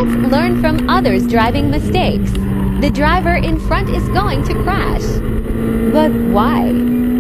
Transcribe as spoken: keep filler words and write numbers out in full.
Let's learn from others' driving mistakes. The driver in front is going to crash. But why?